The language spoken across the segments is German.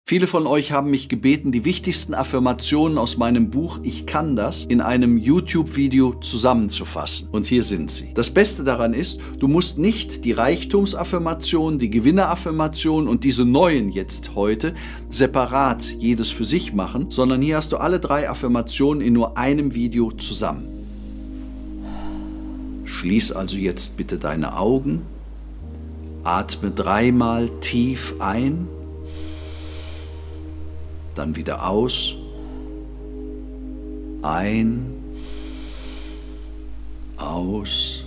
Viele von euch haben mich gebeten, die wichtigsten Affirmationen aus meinem Buch Ich kann das in einem YouTube-Video zusammenzufassen. Und hier sind sie. Das Beste daran ist, du musst nicht die Reichtumsaffirmation, die Gewinneraffirmation und diese neuen jetzt heute separat jedes für sich machen, sondern hier hast du alle 3 Affirmationen in nur einem Video zusammen. Schließ also jetzt bitte deine Augen, atme 3-mal tief ein, dann wieder aus, ein, aus,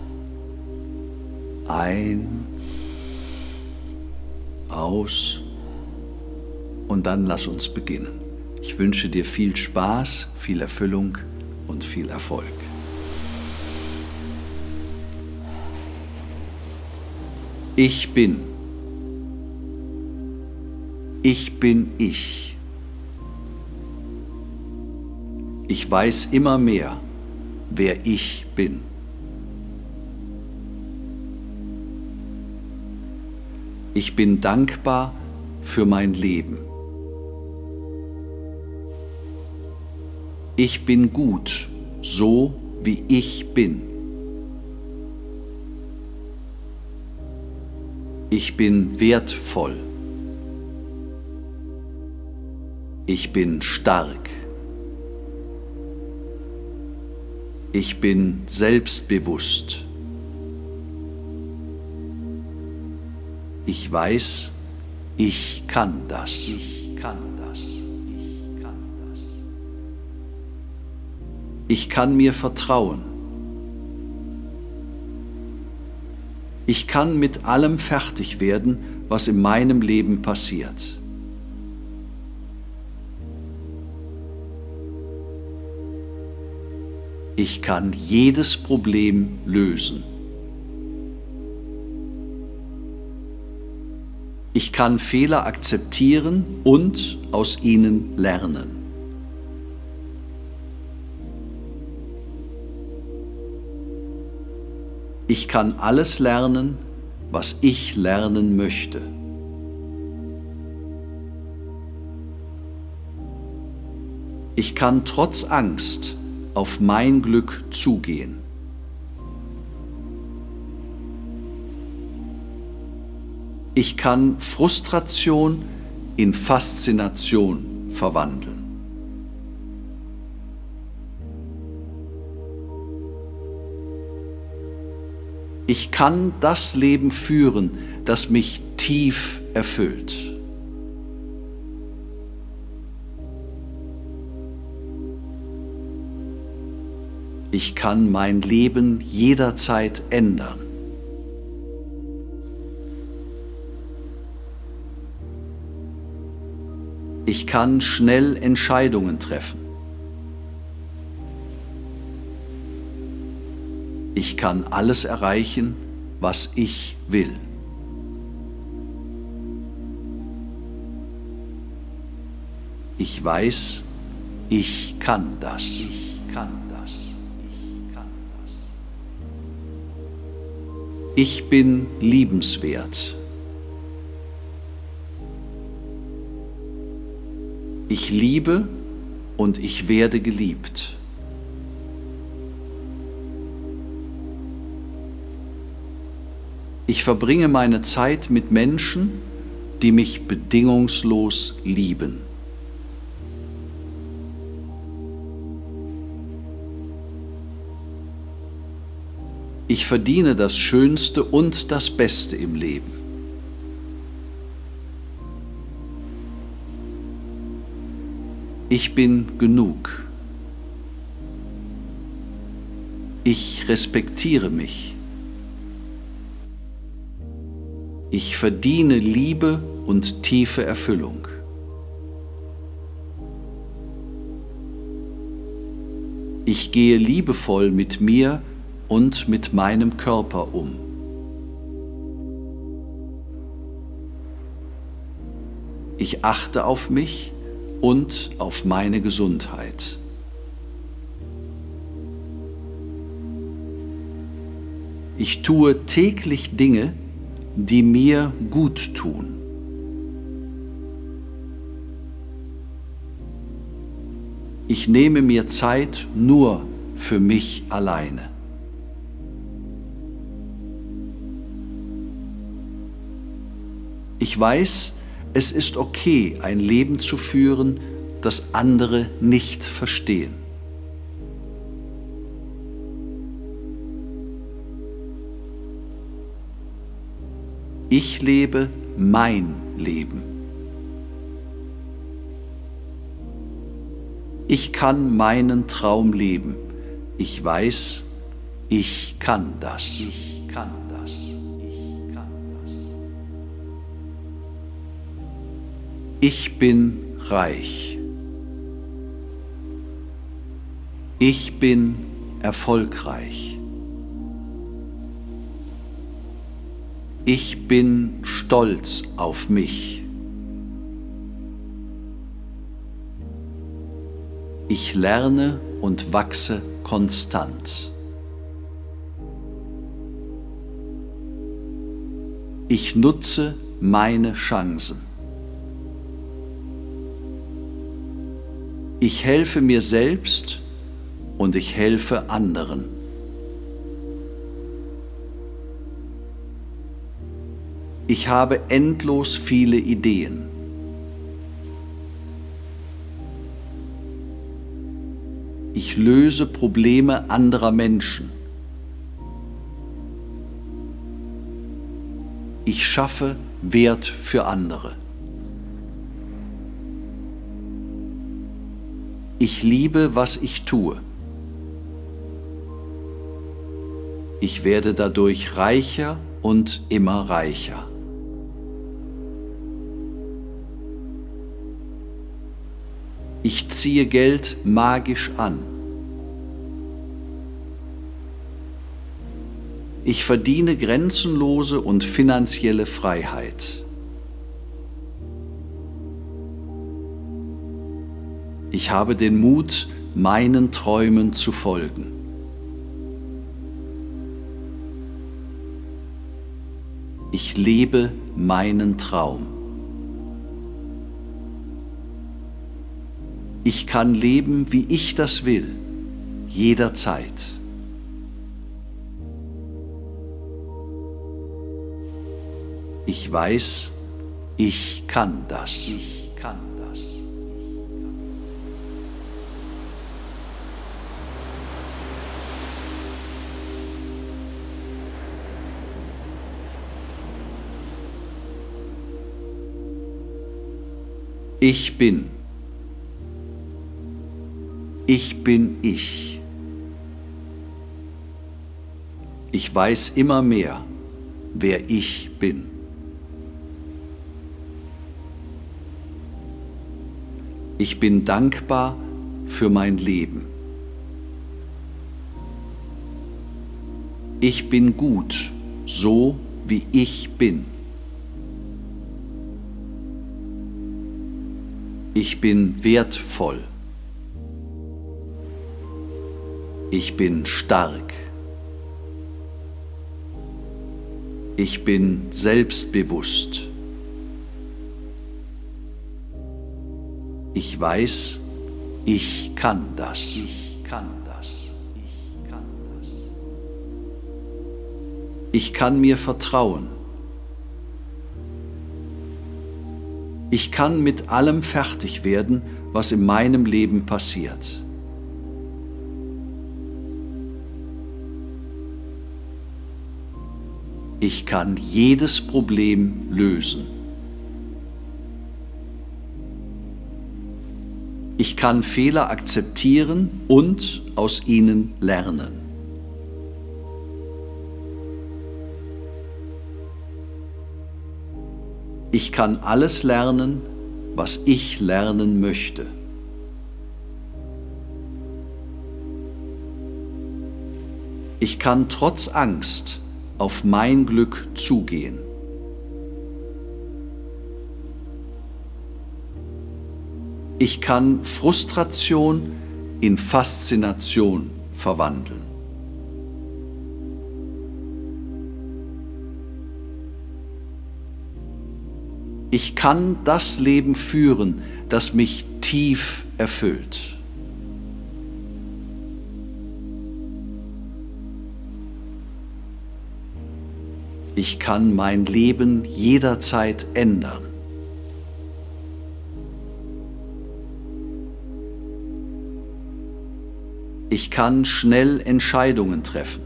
ein, aus und dann lass uns beginnen. Ich wünsche dir viel Spaß, viel Erfüllung und viel Erfolg. Ich bin. Ich bin ich. Ich weiß immer mehr, wer ich bin. Ich bin dankbar für mein Leben. Ich bin gut, so wie ich bin. Ich bin wertvoll. Ich bin stark. Ich bin selbstbewusst. Ich weiß, ich kann das. Ich kann das. Ich kann das. Ich kann mir vertrauen. Ich kann mit allem fertig werden, was in meinem Leben passiert. Ich kann jedes Problem lösen. Ich kann Fehler akzeptieren und aus ihnen lernen. Ich kann alles lernen, was ich lernen möchte. Ich kann trotz Angst auf mein Glück zugehen. Ich kann Frustration in Faszination verwandeln. Ich kann das Leben führen, das mich tief erfüllt. Ich kann mein Leben jederzeit ändern. Ich kann schnell Entscheidungen treffen. Ich kann alles erreichen, was ich will. Ich weiß, ich kann das. Ich kann das. Ich bin liebenswert. Ich liebe und ich werde geliebt. Ich verbringe meine Zeit mit Menschen, die mich bedingungslos lieben. Ich verdiene das Schönste und das Beste im Leben. Ich bin genug. Ich respektiere mich. Ich verdiene Liebe und tiefe Erfüllung. Ich gehe liebevoll mit mir und mit meinem Körper um. Ich achte auf mich und auf meine Gesundheit. Ich tue täglich Dinge, die mir gut tun. Ich nehme mir Zeit nur für mich alleine. Ich weiß, es ist okay, ein Leben zu führen, das andere nicht verstehen. Ich lebe mein Leben. Ich kann meinen Traum leben. Ich weiß, ich kann das. Ich kann das. Ich kann das. Ich bin reich. Ich bin erfolgreich. Ich bin stolz auf mich. Ich lerne und wachse konstant. Ich nutze meine Chancen. Ich helfe mir selbst und ich helfe anderen. Ich habe endlos viele Ideen. Ich löse Probleme anderer Menschen. Ich schaffe Wert für andere. Ich liebe, was ich tue. Ich werde dadurch reicher und immer reicher. Ich ziehe Geld magisch an. Ich verdiene grenzenlose und finanzielle Freiheit. Ich habe den Mut, meinen Träumen zu folgen. Ich lebe meinen Traum. Ich kann leben, wie ich das will, jederzeit. Ich weiß, ich kann das. Ich kann das. Ich bin. Ich bin ich. Ich weiß immer mehr, wer ich bin. Ich bin dankbar für mein Leben. Ich bin gut, so wie ich bin. Ich bin wertvoll. Ich bin stark. Ich bin selbstbewusst. Ich weiß, ich kann das. Ich kann das. Ich kann das. Ich kann mir vertrauen. Ich kann mit allem fertig werden, was in meinem Leben passiert. Ich kann jedes Problem lösen. Ich kann Fehler akzeptieren und aus ihnen lernen. Ich kann alles lernen, was ich lernen möchte. Ich kann trotz Angst auf mein Glück zugehen. Ich kann Frustration in Faszination verwandeln. Ich kann das Leben führen, das mich tief erfüllt. Ich kann mein Leben jederzeit ändern. Ich kann schnell Entscheidungen treffen.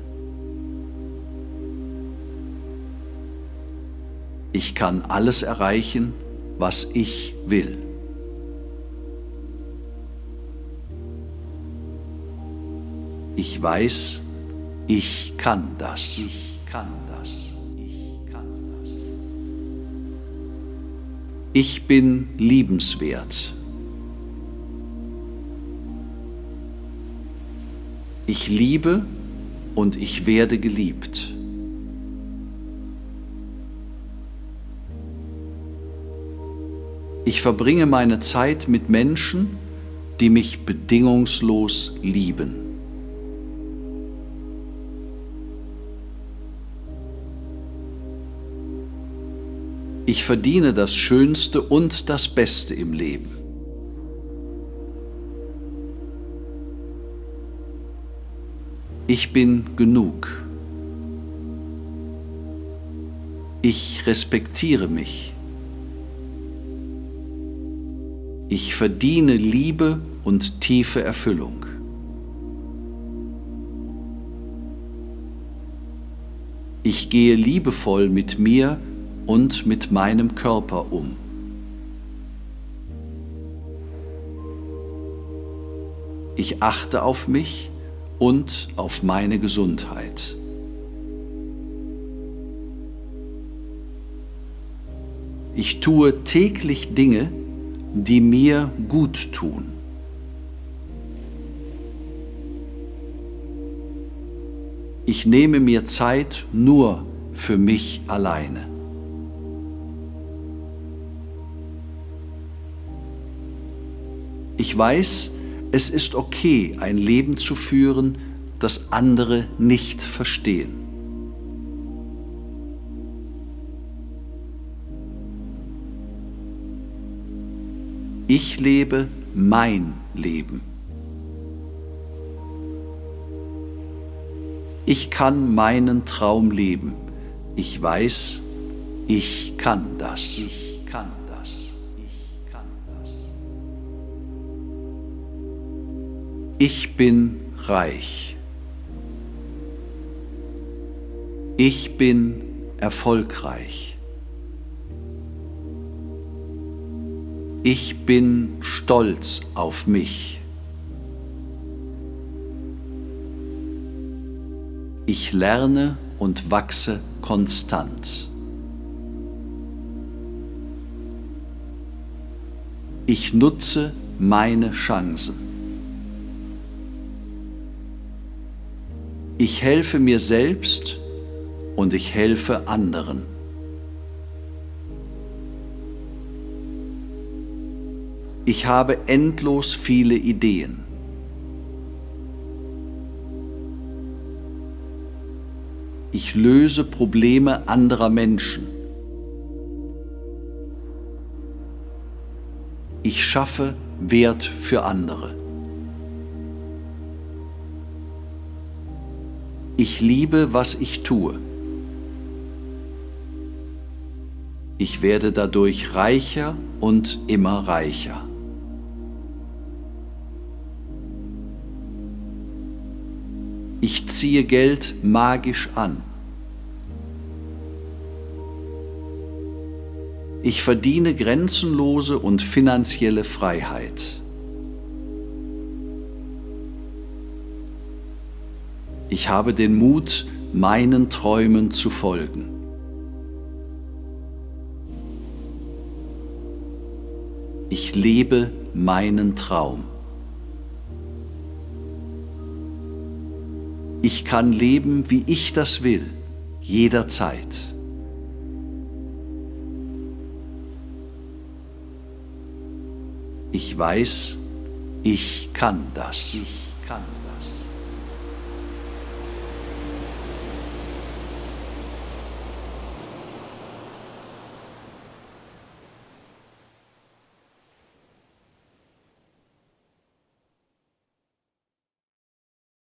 Ich kann alles erreichen, was ich will. Ich weiß, ich kann das. Ich kann das. Ich kann das. Ich bin liebenswert. Ich liebe und ich werde geliebt. Ich verbringe meine Zeit mit Menschen, die mich bedingungslos lieben. Ich verdiene das Schönste und das Beste im Leben. Ich bin genug. Ich respektiere mich. Ich verdiene Liebe und tiefe Erfüllung. Ich gehe liebevoll mit mir und mit meinem Körper um. Ich achte auf mich und auf meine Gesundheit. Ich tue täglich Dinge, die mir gut tun. Ich nehme mir Zeit nur für mich alleine. Ich weiß, es ist okay, ein Leben zu führen, das andere nicht verstehen. Ich lebe mein Leben. Ich kann meinen Traum leben. Ich weiß, ich kann das. Ich kann das. Ich kann das. Ich bin reich. Ich bin erfolgreich. Ich bin stolz auf mich. Ich lerne und wachse konstant. Ich nutze meine Chancen. Ich helfe mir selbst und ich helfe anderen. Ich habe endlos viele Ideen. Ich löse Probleme anderer Menschen. Ich schaffe Wert für andere. Ich liebe, was ich tue. Ich werde dadurch reicher und immer reicher. Ich ziehe Geld magisch an. Ich verdiene grenzenlose und finanzielle Freiheit. Ich habe den Mut, meinen Träumen zu folgen. Ich lebe meinen Traum. Ich kann leben, wie ich das will, jederzeit. Ich weiß, ich kann das. Ich kann das.